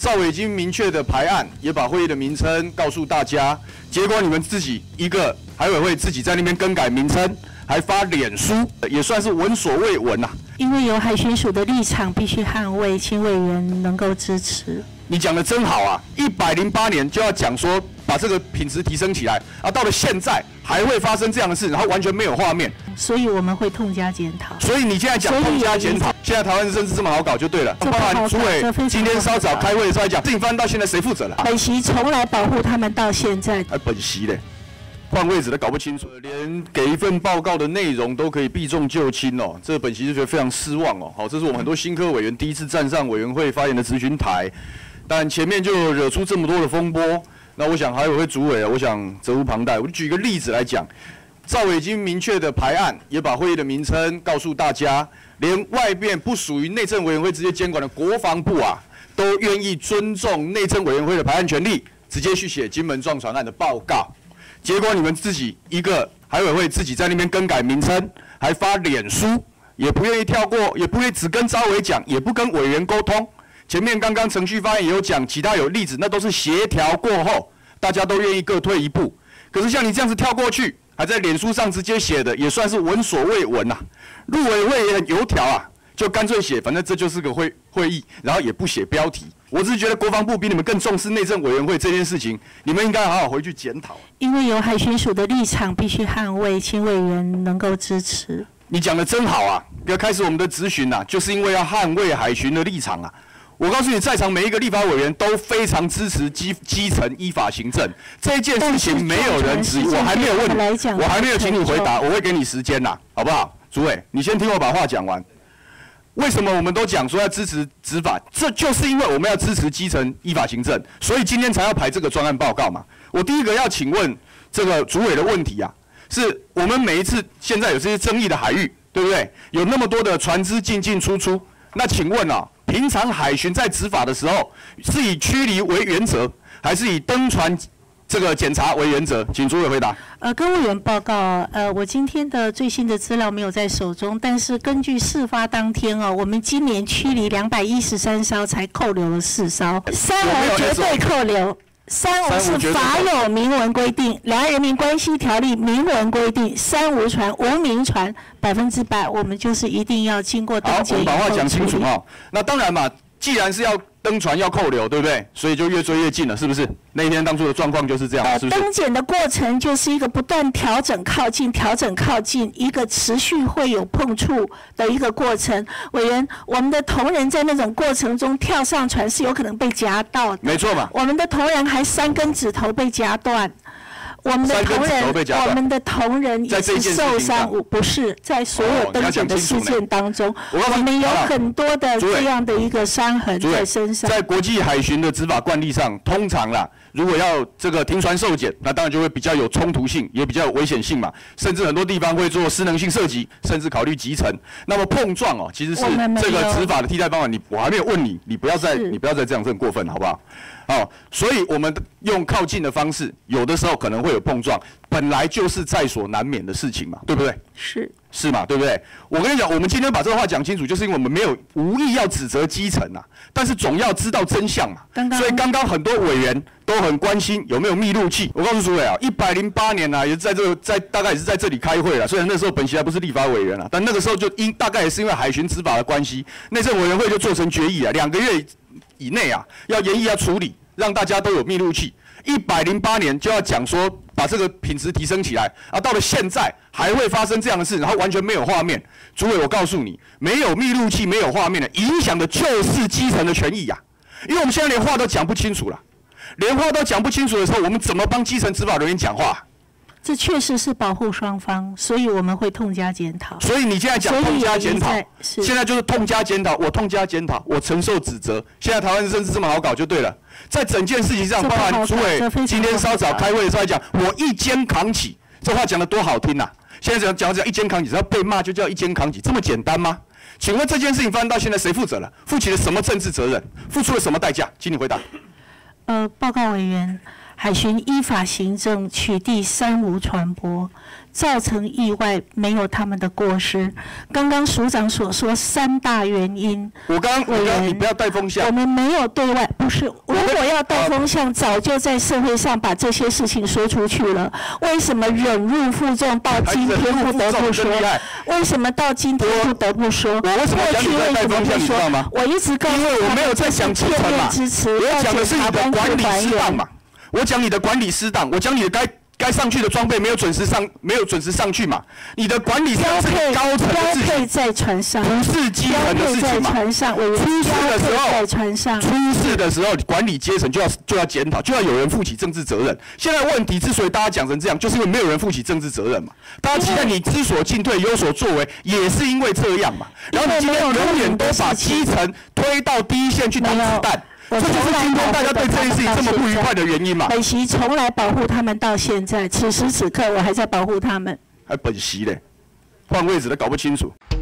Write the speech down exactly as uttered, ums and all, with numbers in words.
赵伟已经明确的排案，也把会议的名称告诉大家，结果你们自己一个海委会自己在那边更改名称，还发脸书，也算是闻所未闻呐、啊。 因为有海巡署的立场必须捍卫，请委员能够支持。 你讲的真好啊！一百零八年就要讲说把这个品质提升起来啊，到了现在还会发生这样的事，然后完全没有画面， 所以我们会痛加检讨。 所以你现在讲痛加检讨，现在台湾的政治这么好搞就对了。包含主委今天稍早开会的时候还讲，事情发生到现在谁负责了？ 本席从来保护他们到现在。 哎，本席嘞，换位置都搞不清楚，连给一份报告的内容都可以避重就轻哦，这本席就觉得非常失望哦。好，这是我们很多新科委员第一次站上委员会发言的质询台。但前面就惹出这么多的风波，那我想海委会主委啊，我想责无旁贷。我就举一个例子来讲，赵伟已经明确的排案，也把会议的名称告诉大家，连外面不属于内政委员会直接监管的国防部啊，都愿意尊重内政委员会的排案权利，直接去写金门撞船案的报告。结果你们自己一个海委会自己在那边更改名称，还发脸书，也不愿意跳过，也不愿意只跟赵伟讲，也不跟委员沟通。前面刚刚程序发言也有讲，其他有例子，那都是协调过后，大家都愿意各退一步。可是像你这样子跳过去，还在脸书上直接写的，也算是闻所未闻呐、啊。陆委会也很油条啊，就干脆写，反正这就是个会会议，然后也不写标题。我只是觉得国防部比你们更重视内政委员会这件事情，你们应该好好回去检讨。 因为有海巡署的立场必须捍卫，请委员能够支持。 你讲的真好啊！要开始我们的质询啊，就是因为要捍卫海巡的立场啊。我告诉你，在场每一个立法委员都非常支持基基层依法行政这件事情，没有人质疑。我还没有问你，我还没有请你回答，我会给你时间啦，好不好？主委，你先听我把话讲完。为什么我们都讲说要支持执法？这就是因为我们要支持基层依法行政，所以今天才要排这个专案报告嘛。我第一个要请问这个主委的问题啊，是我们每一次现在有这些争议的海域，对不对？有那么多的船只进进出出，那请问啊？平常海巡在执法的时候，是以驱离为原则，还是以登船这个检查为原则？请主委回答。 呃，跟委员报告，呃，我今天的最新的资料没有在手中，但是根据事发当天哦，我们今年驱离两百一十三艘，才扣留了四艘，三无绝对扣留。三无是法有明文规定，两岸人民关系条例明文规定，三无船无名船百分之百，我们就是一定要经过登检以后。 好，我们把话讲清楚哈。那当然嘛，既然是要登船要扣留，对不对？所以就越追越近了，是不是？那一天当初的状况就是这样， 呃、 是不是？ 登检的过程就是一个不断调整靠近、调整靠近，一个持续会有碰触的一个过程。委员，我们的同仁在那种过程中跳上船是有可能被夹到的， 没错嘛。 我们的同仁还三根指头被夹断。我们的同仁，我们的同仁也是受伤，不是在所有登检的事件当中，我们有很多的这样的一个伤痕在身上。 在国际海巡的执法惯例上，通常啦，如果要这个停船受检，那当然就会比较有冲突性，也比较有危险性嘛，甚至很多地方会做失能性射击，甚至考虑击沉。那么碰撞哦，其实是这个执法的替代方法。你我还没有问你，你不要再你不要再这样这么过分，好不好？哦，所以我们用靠近的方式，有的时候可能会有碰撞，本来就是在所难免的事情嘛，对不对？ 是是嘛，对不对？我跟你讲，我们今天把这个话讲清楚，就是因为我们没有无意要指责基层啊，但是总要知道真相嘛。 刚刚所以刚刚很多委员都很关心有没有密录器。我告诉诸位啊，一百零八年啊，也在这个在大概也是在这里开会了。虽然那时候本席还不是立法委员啊，但那个时候就因大概也是因为海巡执法的关系，内政委员会就做成决议啊，两个月以内啊，要研议要处理，让大家都有密录器。一百零八年就要讲说把这个品质提升起来啊，到了现在还会发生这样的事，然后完全没有画面。主委，我告诉你，没有密录器、没有画面的，影响的就是基层的权益呀、啊。因为我们现在连话都讲不清楚了，连话都讲不清楚的时候，我们怎么帮基层执法人员讲话？ 这确实是保护双方，所以我们会痛加检讨。 所以你现在讲痛加检讨，现在就是痛加检讨，我痛加检讨，我承受指责。现在台湾的政治这么好搞就对了。在整件事情上，包含主委今天稍早开会的时候来讲，我一肩扛起，这话讲得多好听呐、啊！现在讲讲讲一肩扛起，只要被骂就叫一肩扛起，这么简单吗？请问这件事情发生到现在谁负责了？负起了什么政治责任？付出了什么代价？请你回答。 呃，报告委员。 海巡依法行政，取缔三无传播，造成意外，没有他们的过失。刚刚署长所说三大原因， 我刚刚委员，你不要带风向。 我们没有对外，不是。如果要带风向，早就在社会上把这些事情说出去了。为什么忍辱负重到今天不得不说？为什么到今天不得不说？ 我为什么讲你在带风向，你知道吗？ 我一直告诉他们， 因为我没有在讲基层嘛，我讲的是你的管理失当嘛。我讲你的管理失当，我讲你的该。该上去的装备没有准时上，没有准时上去嘛？你的管理上是高层的事情， 标配在船上， 不是基层的事情嘛？出事的时候， 在船上， 出事的时候，管理阶层就要就要检讨，就要有人负起政治责任。现在问题之所以大家讲成这样，就是因为没有人负起政治责任嘛。大家期待你知所进退，有所作为，也是因为这样嘛。然后你今天永远都把基层推到第一线去当子弹。这就是今天大家对这件事情这么不愉快的原因嘛？ 本席从来保护他们到现在，此时此刻我还在保护他们。 还本席嘞，换位置都搞不清楚。